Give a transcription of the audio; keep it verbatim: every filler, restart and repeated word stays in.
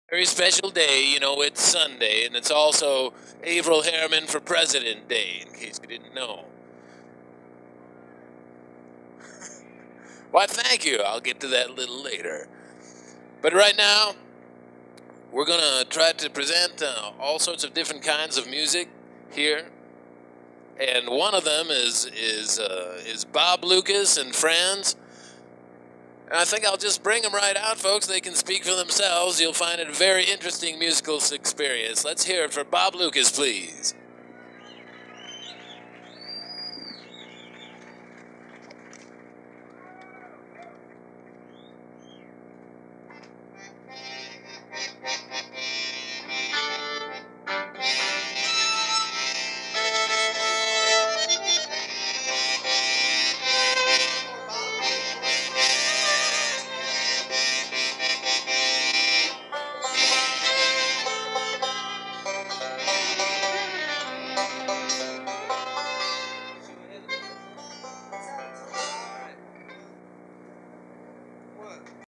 Very special day, you know, it's Sunday, and it's also Avril Harriman for President Day, in case you didn't know. Why, thank you. I'll get to that a little later. But right now, we're going to try to present uh, all sorts of different kinds of music here. And one of them is is uh, is Bob Lucas and friends. And I think I'll just bring them right out, folks. They can speak for themselves. You'll find it a very interesting musical experience. Let's hear it for Bob Lucas, please.